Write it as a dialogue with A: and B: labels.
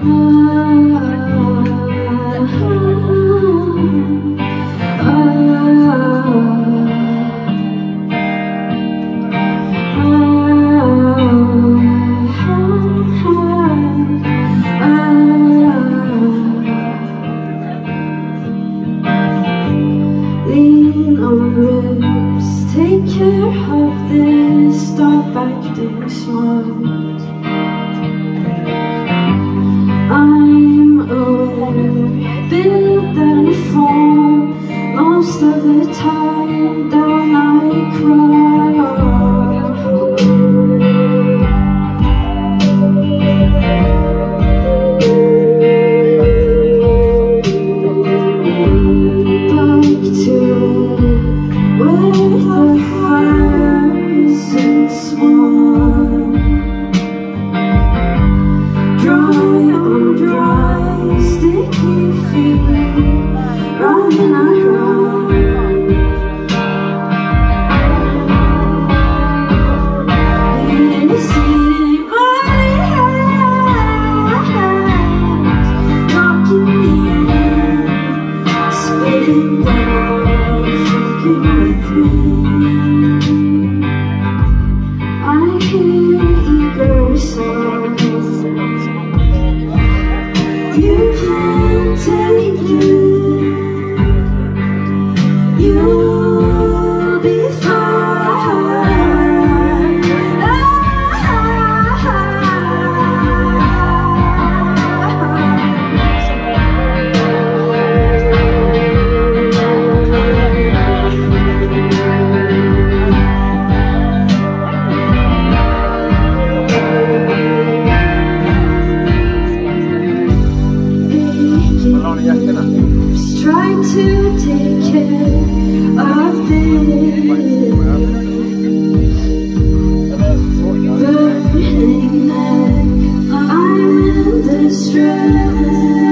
A: Lean on ribs, take care of this, stop acting smart. I'm aware, build and form, most of the time down I crawl. You can't take it, you'll be fine. Try to take care of this burning neck. I'm in distress.